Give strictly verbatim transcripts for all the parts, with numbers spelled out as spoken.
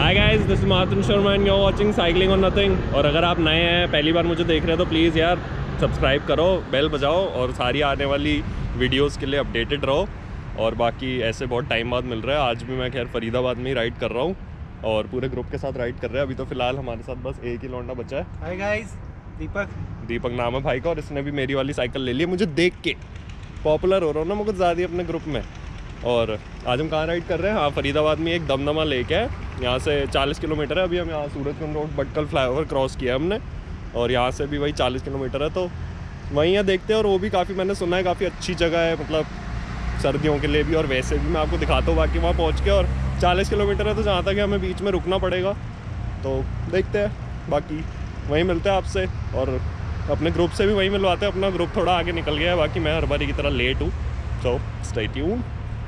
Hi guys, this is Martin Sharma and you are watching cycling or nothing. और अगर आप नए हैं, पहली बार मुझे देख रहे हैं तो प्लीज़ यार सब्सक्राइब करो, बेल बजाओ और सारी आने वाली वीडियोस के लिए अपडेटेड रहो। और बाकी ऐसे बहुत टाइम बाद मिल रहा है। आज भी मैं खैर फरीदाबाद में ही राइड कर रहा हूँ और पूरे ग्रुप के साथ राइड कर रहे हैं। अभी तो फिलहाल हमारे साथ बस एक ही लौंडा बचा है। हाय गाइस, दीपक दीपक नाम है भाई का और इसने भी मेरी वाली साइकिल ले ली। मुझे देख के पॉपुलर हो रहा हूँ ना मुझे ज़्यादा अपने ग्रुप में। और आज हम कहाँ राइड कर रहे हैं? हाँ, फरीदाबाद में एक दमदमा लेक है, यहाँ से चालीस किलोमीटर है। अभी हम यहाँ Surajkund road Bhatkal flyover cross किया हमने और यहाँ से भी वही चालीस किलोमीटर है, तो वहीं यहाँ देखते हैं। और वो भी काफ़ी, मैंने सुना है काफ़ी अच्छी जगह है, मतलब सर्दियों के लिए भी और वैसे भी। मैं आपको दिखाता हूँ बाकी वहाँ पहुँच के। और चालीस किलोमीटर है तो जहाँ तक हमें बीच में रुकना पड़ेगा, तो देखते हैं। बाकी वहीं मिलते हैं आपसे और अपने ग्रुप से भी वहीं मिलवाते हैं। अपना ग्रुप थोड़ा आगे निकल गया है, बाकी मैं हर बारी की तरह लेट हूँ, सो स्टे ट्यून्ड।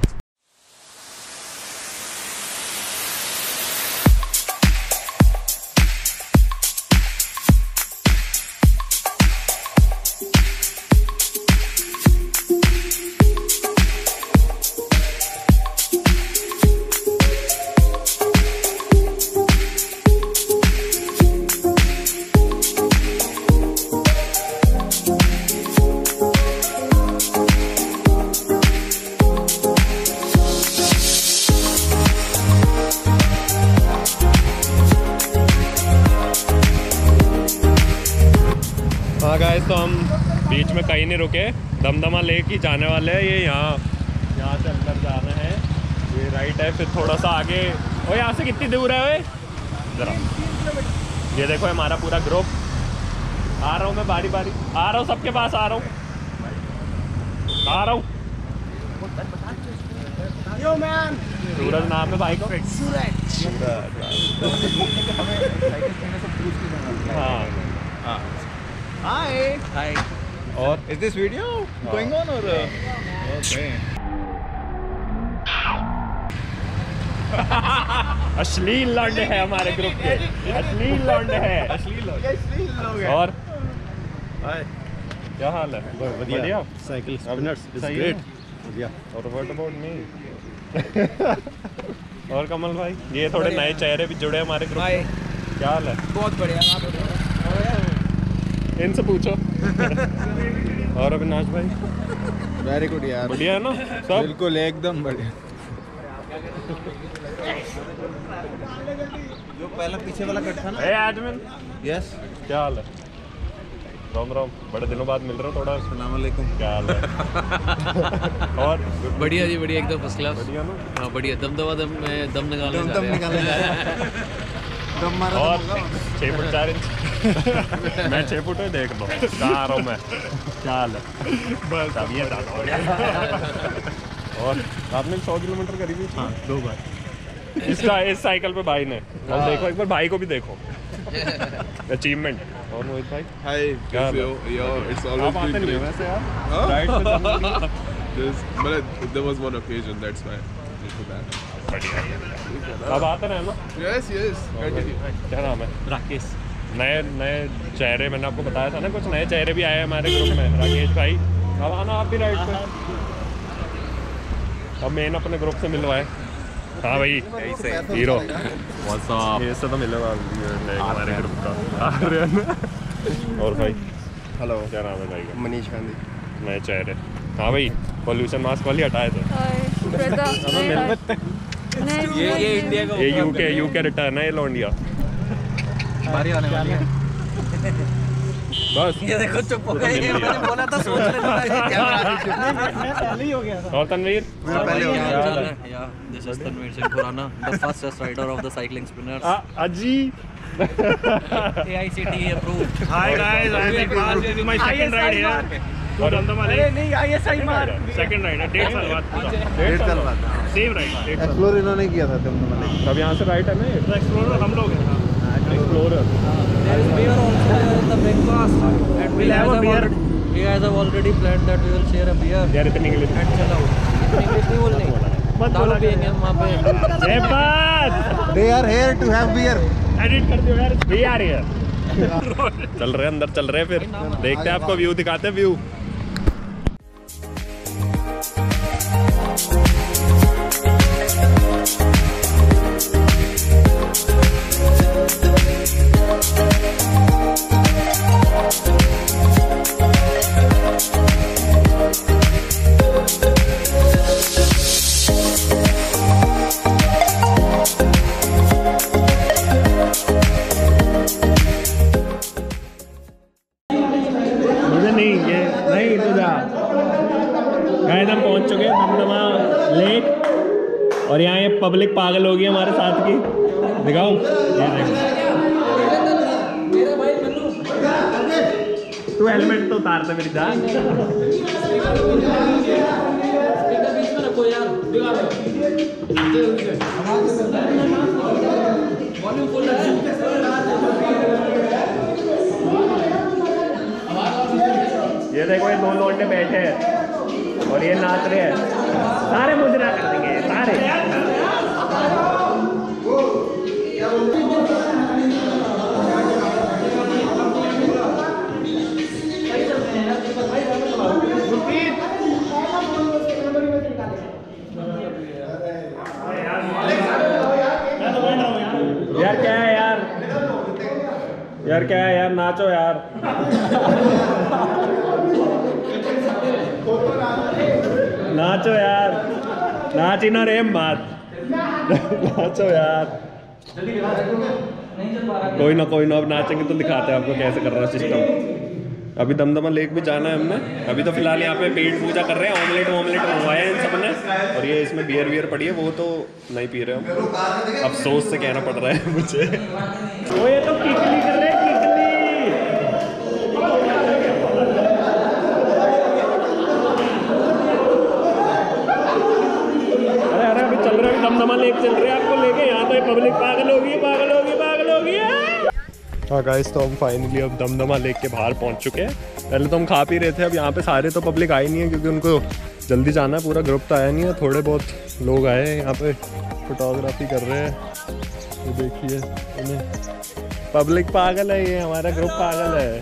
हाँ गाइस, तो हम बीच में कहीं नहीं रुके, दमदमा लेक ही जाने वाले हैं। ये यहाँ यहाँ से अंदर जाना है, ये राइट है, फिर थोड़ा सा आगे। और यहाँ से कितनी दूर है वे? जरा ये देखो हमारा पूरा ग्रुप। आ रहा हूँ मैं बारी बारी, आ रहा हूँ सबके पास, आ रहा हूँ आ रहा हूँ सूरज नाम है भाई को। हाँ हाँ Hi. Hi. और Is this video going on or? Uh... Okay. अश्लील लौंडे है हमारे ग्रुप के, अश्लील लौंडे है। अश्लील लोग हैं। और Hi. क्या हाल है? बढ़िया। Cycle spinners is great. बढ़िया। और व्हाट अबाउट मी? और कमल भाई, ये थोड़े नए चेहरे भी जुड़े हमारे ग्रुप में। क्या हाल है? बहुत बढ़िया। इनसे पूछो। और अविनाश भाई? वेरी गुड यार। बढ़िया है ना सब? बिल्कुल एकदम बढ़िया। जो पहला पीछे वाला कट था ना। ए आजमन, यस, क्या हाल है? राम राम, बड़े दिनों बाद मिल रहे हो। थोड़ा अस्सलाम वालेकुम। क्या हाल है? और बढ़िया जी, बढ़िया एकदम फर्स्ट क्लास। बढ़िया ना? हाँ बढ़िया, दम दबा दम में दम निकालने दम जा दम रहे हैं। निकालने जा रहे हैं। दम मारा और दम होगा। छः फुट चार इंच मैं छः फुट है, देख लो कहाँ आ रहा हूँ मैं। क्या हाल है? बस अब ये ज़्यादा हो गया। और आपने सौ किलोमीटर करी थी? हाँ, दो बार। इस इस साइकिल पे भाई ने। और देखो एक बार भाई को भी देखो, अचीवमेंट। और मोहित भाई? Hi, क्या कैसे हो? Yo, it's always आप आते been नहीं हो great. वैसे यार Huh? राइड पे जाने के लिए? Just, but there was one occasion, that's why. Just for that. बढ़िया। अब आते रहे ना? Yes, yes. Continue. क्या नाम है? राकेश। नए नए चेहरे, मैंने आपको बताया था ना, कुछ नए चेहरे भी आए हैं हमारे ग्रुप में। राकेश भाई, अब आना आप भी राइड पे। अब मेन अपने ग्रुप से मिलवाए। हाँ भाई, हीरो ये से तो मिले हमारे ग्रुप का। और भाई हेलो, क्या नाम है भाई का? मनीष गांधी। नए चेहरे। हाँ भाई, पॉल्यूशन मास्क वाली हटाए थे। ये ये इंडिया का ये यूके यूके रिटर्न है, ये लौंडिया। बारी आने वाली है। बस ये देखो चुप हो गए, मैंने बोला था सोच लेना क्या पहले ही हो गया था। और तनवीर? मैं पहले हो गया। क्या हाल है? या this is Tanveer Singh Khurana, the fastest rider of the cycling spinners. Ah, अजी A I C T E approved. Hi guys, I am Iqbal. This is my second ride here. और अरे नहीं, आई एस आई मार। सेकंड राइड है, डेढ़ साल बाद पूरा डेढ़ साल बाद सेम राइड। एक्सप्लोर इन्होंने किया था दमदमा लेक। अब यहाँ से राइट है ना ये? एक्सप्लोरर हम लोग हैं। Explorer. There is beer also in the breakfast. And we We'll have a guys beer. already- we guys have already planned that we will share a beer यार इतनी इंग्लिश and chill out. इतनी English नहीं बोलनी। दारू पियेंगे हम वहाँ पे। जय बात। They are here to have beer. Edit कर दियो यार। भी आ रही है। चल रहे अंदर चल रहे, फिर देखते हैं, आपको व्यू दिखाते हैं। व्यू गाइस हम पहुंच चुके हैं दमदमा लेक और यहाँ ये पब्लिक पागल हो गई हमारे साथ की। दिखाओ ये देखो। तू हेलमेट तो उतार दे मेरी जान। बीच में रखो यार, वॉल्यूम फुल है। ये देखो ये दो लौंडे बैठे हैं और ये नाच रहे हैं। सारे मुजरा कर देंगे सारे। यार क्या है यार, यार क्या है यार, नाचो यार। नाचो यार, नाच ही ना रे बात। नाचो यार, कोई ना कोई ना, अब नाचेंगे तो दिखाते हैं आपको कैसे करना सिस्टम। अभी दमदमा लेक भी जाना है हमने। अभी तो फिलहाल यहाँ पे पेट पूजा कर रहे हैं। ऑमलेट ऑमलेट मंगवाए हैं इन सब ने और ये इसमें बियर वियर पड़ी है, वो तो नहीं पी रहे हम। अफसोस से कहना पड़ रहा है मुझे। वो ये तो किकली कर रहे हैं, किकली। अरे अरे अभी चल रहे हैं, दमदमा लेक चल रहे हैं आपको लेके। यहाँ तो पब्लिक पागल होगी पागल होगी पागल होगी। हाँ गाइस, तो हम फाइनली अब दमदमा लेक के बाहर पहुंच चुके हैं। पहले तो हम खा पी रहे थे, अब यहाँ पे सारे तो पब्लिक आई नहीं है क्योंकि उनको जल्दी जाना है। पूरा ग्रुप तो आया नहीं है, थोड़े बहुत लोग आए हैं यहाँ पे फोटोग्राफी कर रहे हैं। ये देखिए उन्हें पब्लिक पागल है, ये हमारा ग्रुप पागल है।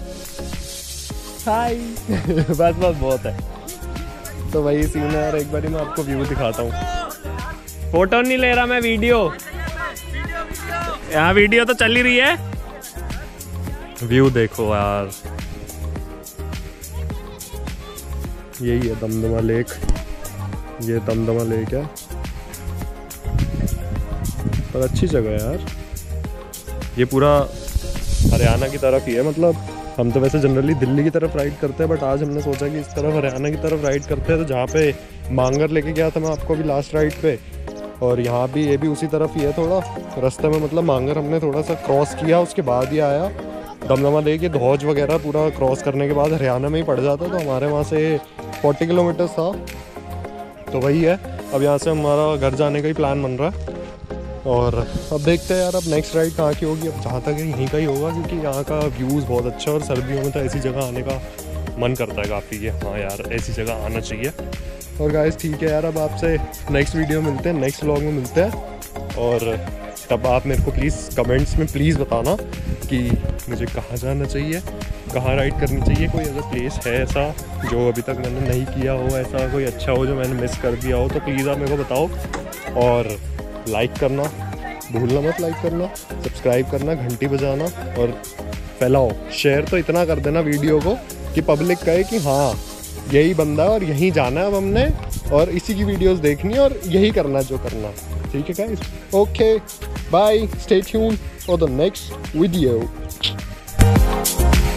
हाय बस बस बहुत है। तो वही सीन है और एक बार मैं आपको व्यू दिखाता हूँ। फोटो नहीं ले रहा मैं, वीडियो। यहाँ वीडियो तो चल ही रही है। व्यू देखो यार, यही है दमदमा लेक। ये दमदमा लेक है पर अच्छी जगह है यार। ये पूरा हरियाणा की तरफ ही है। मतलब हम तो वैसे जनरली दिल्ली की तरफ राइड करते हैं, बट आज हमने सोचा कि इस तरफ हरियाणा की तरफ राइड करते हैं। तो जहाँ पे मांगर लेके गया था मैं आपको अभी लास्ट राइड पे, और यहाँ भी ये भी उसी तरफ ही है। थोड़ा रास्ते में मतलब मांगर हमने थोड़ा सा क्रॉस किया, उसके बाद ही आया दमदमा लेक। धौज वगैरह पूरा क्रॉस करने के बाद हरियाणा में ही पड़ जाता, तो हमारे वहाँ से चालीस किलोमीटर था। तो वही है, अब यहाँ से हमारा घर जाने का ही प्लान बन रहा है। और अब देखते हैं यार, अब नेक्स्ट राइड कहाँ की होगी। अब जहाँ तक यहीं का ही होगा क्योंकि यहाँ का व्यूज़ बहुत अच्छा है और सर्दियों में तो ऐसी जगह आने का मन करता है काफ़ी कि हाँ यार ऐसी जगह आना चाहिए। और गाइस ठीक है यार, अब आपसे नेक्स्ट वीडियो मिलते हैं, नेक्स्ट व्लॉग में मिलते हैं। और तब आप मेरे को प्लीज़ कमेंट्स में प्लीज़ बताना कि मुझे कहाँ जाना चाहिए, कहाँ राइड करनी चाहिए। कोई अगर प्लेस है ऐसा जो अभी तक मैंने नहीं किया हो, ऐसा कोई अच्छा हो जो मैंने मिस कर दिया हो, तो प्लीज़ आप मेरे को बताओ। और लाइक करना भूलना मत, लाइक करना, सब्सक्राइब करना, घंटी बजाना और फैलाओ। शेयर तो इतना कर देना वीडियो को कि पब्लिक कहे कि हाँ यही बंदा और यहीं जाना है अब हमने, और इसी की वीडियोस देखनी है और यही करना जो करना। ठीक है guys, okay bye, stay tuned for the next video.